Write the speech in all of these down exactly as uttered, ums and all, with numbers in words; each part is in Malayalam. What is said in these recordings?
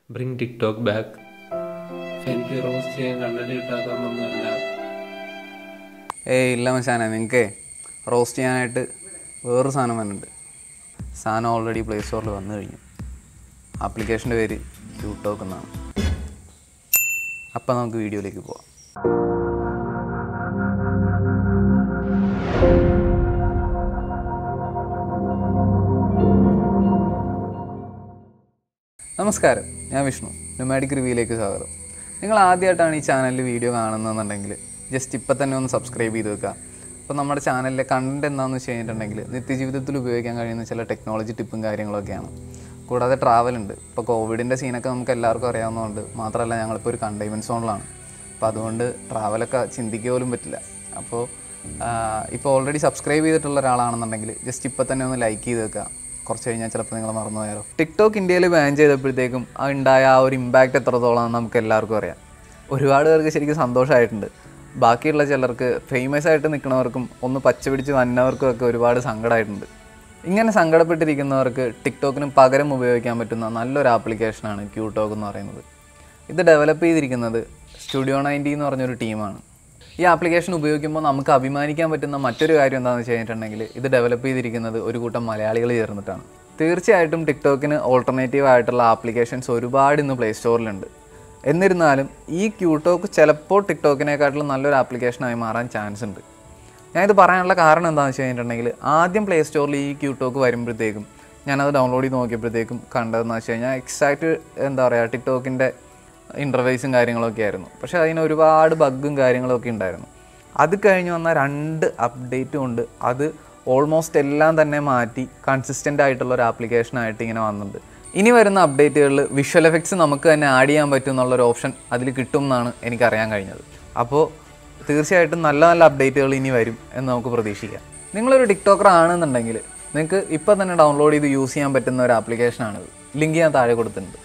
Bring TikTok back. എനിക്ക് റോസ്റ്റ് ചെയ്യാൻ കണ്ടന്റ് കിട്ടാത്തതൊന്നുമല്ല. ഏയ് ഇല്ല മച്ചാനെ, നിങ്ങൾക്ക് റോസ്റ്റ് ചെയ്യാനായിട്ട് വേറൊരു സാധനം വന്നിട്ടുണ്ട്. സാധനം ഓൾറെഡി പ്ലേ സ്റ്റോറിൽ വന്നു കഴിഞ്ഞു. ആപ്ലിക്കേഷൻ്റെ പേര് ക്യൂടോക്ക് എന്നാണ്. അപ്പം നമുക്ക് വീഡിയോയിലേക്ക് പോവാം. നമസ്കാരം, ഞാൻ വിഷ്ണു. ന്യൂമാറ്റിക് റിവ്യൂയിലേക്ക് സ്വാഗതം. നിങ്ങൾ ആദ്യമായിട്ടാണ് ഈ ചാനലിൽ വീഡിയോ കാണുന്നതെന്നുണ്ടെങ്കിൽ ജസ്റ്റ് ഇപ്പം തന്നെ ഒന്ന് സബ്സ്ക്രൈബ് ചെയ്ത് വെക്കുക. അപ്പോൾ നമ്മുടെ ചാനലിലെ കണ്ടന്റ് എന്താണെന്ന് വെച്ച് കഴിഞ്ഞിട്ടുണ്ടെങ്കിൽ നിത്യജീവിതത്തിൽ ഉപയോഗിക്കാൻ കഴിയുന്ന ചില ടെക്നോളജി ടിപ്പും കാര്യങ്ങളൊക്കെയാണ്. കൂടാതെ ട്രാവലുണ്ട്. ഇപ്പോൾ കോവിഡിൻ്റെ സീനൊക്കെ നമുക്ക് എല്ലാവർക്കും അറിയാവുന്നതുകൊണ്ട് മാത്രമല്ല, ഞങ്ങളിപ്പോൾ ഒരു കണ്ടെയ്ൻമെൻറ്റ് സോണിലാണ്. അപ്പോൾ അതുകൊണ്ട് ട്രാവലൊക്കെ ചിന്തിക്കുക പോലും പറ്റില്ല. അപ്പോൾ ഇപ്പോൾ ഓൾറെഡി സബ്സ്ക്രൈബ് ചെയ്തിട്ടുള്ള ഒരാളാണെന്നുണ്ടെങ്കിൽ ജസ്റ്റ് ഇപ്പം തന്നെ ഒന്ന് ലൈക്ക് ചെയ്ത് വെക്കുക. കുറച്ച് കഴിഞ്ഞാൽ ചിലപ്പോൾ നിങ്ങൾ മറന്നു പോയാലോ. ടിക്ടോക്ക് ഇന്ത്യയിൽ ബാൻ ചെയ്തപ്പോഴത്തേക്കും അത് ഉണ്ടായ ആ ഒരു ഇമ്പാക്റ്റ് എത്രത്തോളം നമുക്ക് എല്ലാവർക്കും അറിയാം. ഒരുപാട് പേർക്ക് ശരിക്കും സന്തോഷമായിട്ടുണ്ട്. ബാക്കിയുള്ള ചിലർക്ക് ഫേമസ് ആയിട്ട് നിൽക്കുന്നവർക്കും ഒന്ന് പച്ച പിടിച്ച് വന്നവർക്കും ഒക്കെ ഒരുപാട് സങ്കടമായിട്ടുണ്ട്. ഇങ്ങനെ സങ്കടപ്പെട്ടിരിക്കുന്നവർക്ക് ടിക്ടോക്കിന് പകരം ഉപയോഗിക്കാൻ പറ്റുന്ന നല്ലൊരു ആപ്ലിക്കേഷനാണ് ക്യൂടോക്ക് എന്ന് പറയുന്നത്. ഇത് ഡെവലപ്പ് ചെയ്തിരിക്കുന്നത് സ്റ്റുഡിയോ നയൻറ്റി എന്ന് പറഞ്ഞൊരു ടീമാണ്. ഈ ആപ്ലിക്കേഷൻ ഉപയോഗിക്കുമ്പോൾ നമുക്ക് അഭിമാനിക്കാൻ പറ്റുന്ന മറ്റൊരു കാര്യം എന്താണെന്ന് വെച്ച് കഴിഞ്ഞിട്ടുണ്ടെങ്കിൽ ഇത് ഡെവലപ്പ് ചെയ്തിരിക്കുന്നത് ഒരു കൂട്ടം മലയാളികൾ ചേർന്നിട്ടാണ്. തീർച്ചയായിട്ടും ടിക്ടോക്കിന് ഓൾട്ടർനേറ്റീവ് ആയിട്ടുള്ള ആപ്ലിക്കേഷൻസ് ഒരുപാട് ഇന്ന് പ്ലേ സ്റ്റോറിലുണ്ട്. എന്നിരുന്നാലും ഈ ക്യൂടോക്ക് ചിലപ്പോൾ ടിക്ടോക്കിനെക്കാട്ടിലും നല്ലൊരു ആപ്ലിക്കേഷനായി മാറാൻ ചാൻസ് ഉണ്ട്. ഞാനിത് പറയാനുള്ള കാരണം എന്താണെന്ന് വെച്ച് കഴിഞ്ഞിട്ടുണ്ടെങ്കിൽ ആദ്യം പ്ലേ സ്റ്റോറിൽ ഈ ക്യൂടോക്ക് വരുമ്പോഴത്തേക്കും ഞാനത് ഡൗൺലോഡ് ചെയ്ത് നോക്കിയപ്പോഴത്തേക്കും കണ്ടതെന്ന് വെച്ച് കഴിഞ്ഞാൽ എക്സാക്റ്റ് എന്താ പറയുക ടിക്ടോക്കിൻ്റെ ഇൻ്റർഫേസും കാര്യങ്ങളൊക്കെ ആയിരുന്നു. പക്ഷേ അതിന് ഒരുപാട് ബഗ്ഗും കാര്യങ്ങളൊക്കെ ഉണ്ടായിരുന്നു. അത് കഴിഞ്ഞ് വന്ന രണ്ട് അപ്ഡേറ്റും ഉണ്ട്. അത് ഓൾമോസ്റ്റ് എല്ലാം തന്നെ മാറ്റി കൺസിസ്റ്റൻ്റ് ആയിട്ടുള്ള ഒരു ആപ്ലിക്കേഷനായിട്ട് ഇങ്ങനെ വന്നിട്ടുണ്ട്. ഇനി വരുന്ന അപ്ഡേറ്റുകളിൽ വിഷ്വൽ എഫക്ട്സ് നമുക്ക് തന്നെ ആഡ് ചെയ്യാൻ പറ്റും എന്നുള്ളൊരു ഓപ്ഷൻ അതിൽ കിട്ടും എന്നാണ് എനിക്കറിയാൻ കഴിഞ്ഞത്. അപ്പോൾ തീർച്ചയായിട്ടും നല്ല നല്ല അപ്ഡേറ്റുകൾ ഇനി വരും എന്ന് നമുക്ക് പ്രതീക്ഷിക്കാം. നിങ്ങളൊരു ടിക്ടോക്കർ ആണെന്നുണ്ടെങ്കിൽ നിങ്ങൾക്ക് ഇപ്പോൾ തന്നെ ഡൗൺലോഡ് ചെയ്ത് യൂസ് ചെയ്യാൻ പറ്റുന്ന ഒരു ആപ്ലിക്കേഷനാണിത്. ലിങ്ക് ഞാൻ താഴെ കൊടുത്തിട്ടുണ്ട്.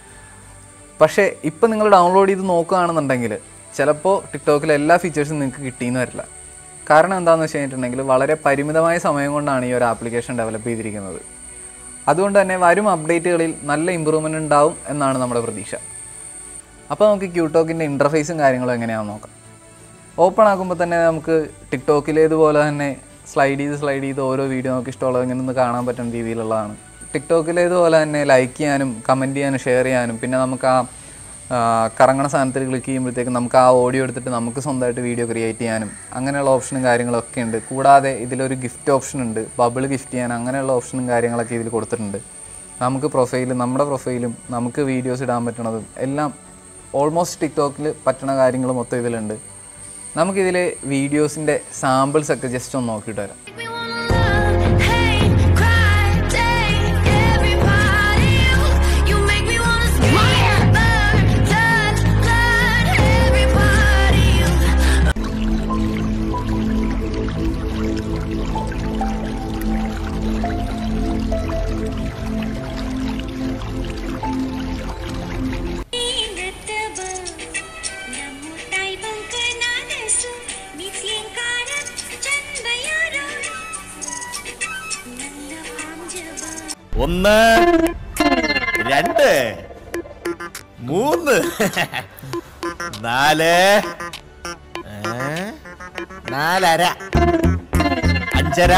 പക്ഷേ ഇപ്പോൾ നിങ്ങൾ ഡൗൺലോഡ് ചെയ്ത് നോക്കുകയാണെന്നുണ്ടെങ്കിൽ ചിലപ്പോൾ ടിക്ടോക്കിലെ എല്ലാ ഫീച്ചേഴ്സും നിങ്ങൾക്ക് കിട്ടിയെന്ന് വരില്ല. കാരണം എന്താണെന്ന് വെച്ച് കഴിഞ്ഞിട്ടുണ്ടെങ്കിൽ വളരെ പരിമിതമായ സമയം കൊണ്ടാണ് ഈ ഒരു ആപ്ലിക്കേഷൻ ഡെവലപ്പ് ചെയ്തിരിക്കുന്നത്. അതുകൊണ്ട് തന്നെ വരും അപ്ഡേറ്റുകളിൽ നല്ല ഇമ്പ്രൂവ്മെൻറ്റ് ഉണ്ടാവും എന്നാണ് നമ്മുടെ പ്രതീക്ഷ. അപ്പോൾ നമുക്ക് ക്യൂടോക്കിൻ്റെ ഇൻ്റർഫേസും കാര്യങ്ങളും എങ്ങനെയാണെന്ന് നോക്കാം. ഓപ്പൺ ആക്കുമ്പോൾ തന്നെ നമുക്ക് ടിക്ടോക്കിലേതുപോലെ തന്നെ സ്ലൈഡ് ചെയ്ത് സ്ലൈഡ് ചെയ്ത് ഓരോ വീഡിയോ നമുക്ക് ഇഷ്ടമുള്ളത് ഇങ്ങനെ ഒന്ന് കാണാൻ പറ്റുന്ന രീതിയിലുള്ളതാണ്. ടിക്ടോക്കിലേതുപോലെ തന്നെ ലൈക്ക് ചെയ്യാനും കമൻറ്റ് ചെയ്യാനും ഷെയർ ചെയ്യാനും പിന്നെ നമുക്ക് ആ കറങ്ങണ സാധനത്തിൽ ക്ലിക്ക് ചെയ്യുമ്പോഴത്തേക്കും നമുക്ക് ആ ഓഡിയോ എടുത്തിട്ട് നമുക്ക് സ്വന്തമായിട്ട് വീഡിയോ ക്രിയേറ്റ് ചെയ്യാനും അങ്ങനെയുള്ള ഓപ്ഷനും കാര്യങ്ങളൊക്കെ ഉണ്ട്. കൂടാതെ ഇതിലൊരു ഗിഫ്റ്റ് ഓപ്ഷൻ ഉണ്ട്, ബബിൾ ഗിഫ്റ്റ് ചെയ്യാൻ അങ്ങനെയുള്ള ഓപ്ഷനും കാര്യങ്ങളൊക്കെ ഇതിൽ കൊടുത്തിട്ടുണ്ട്. നമുക്ക് പ്രൊഫൈലും നമ്മുടെ പ്രൊഫൈലും നമുക്ക് വീഡിയോസ് ഇടാൻ പറ്റണതും എല്ലാം ഓൾമോസ്റ്റ് ടിക്ടോക്കിൽ പറ്റണ കാര്യങ്ങൾ മൊത്തം ഇതിലുണ്ട്. നമുക്കിതിൽ വീഡിയോസിൻ്റെ സാമ്പിൾസൊക്കെ ജസ്റ്റ് ഒന്ന് നോക്കിയിട്ട് വരാം. ഒന്ന് രണ്ട് മൂന്ന് നാല് നാലര അഞ്ചര.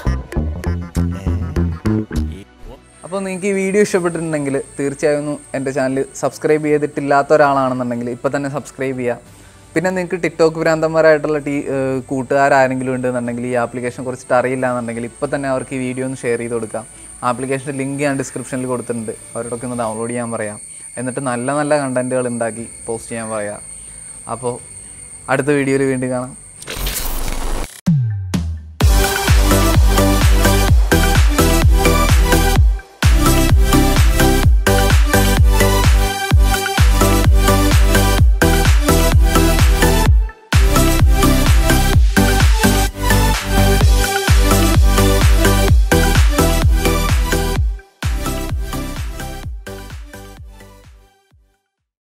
അപ്പോൾ നിങ്ങൾക്ക് ഈ വീഡിയോ ഇഷ്ടപ്പെട്ടിട്ടുണ്ടെങ്കിൽ തീർച്ചയായും എൻ്റെ ചാനൽ സബ്സ്ക്രൈബ് ചെയ്തിട്ടില്ലാത്ത ഒരാളാണെന്നുണ്ടെങ്കിൽ ഇപ്പോൾ തന്നെ സബ്സ്ക്രൈബ് ചെയ്യുക. പിന്നെ നിങ്ങൾക്ക് ടിക്ടോക്ക് ഭ്രാന്തന്മാരായിട്ടുള്ള ടീ കൂട്ടുകാരാരെങ്കിലും ഉണ്ടെന്നുണ്ടെങ്കിൽ ഈ ആപ്ലിക്കേഷൻ കുറിച്ചിട്ട് അറിയില്ല എന്നുണ്ടെങ്കിൽ ഇപ്പോൾ തന്നെ അവർക്ക് ഈ വീഡിയോ ഒന്ന് ഷെയർ ചെയ്ത് കൊടുക്കാം. ആപ്ലിക്കേഷൻ്റെ ലിങ്ക് ഞാൻ ഡിസ്ക്രിപ്ഷനിൽ കൊടുത്തിട്ടുണ്ട്. അവരോടൊക്കെ ഒന്ന് ഡൗൺലോഡ് ചെയ്യാൻ പറയാം. എന്നിട്ട് നല്ല നല്ല കണ്ടൻറ്റുകൾ ഉണ്ടാക്കി പോസ്റ്റ് ചെയ്യാൻ പറയാം. അപ്പോൾ അടുത്ത വീഡിയോയിൽ വീണ്ടും കാണാം.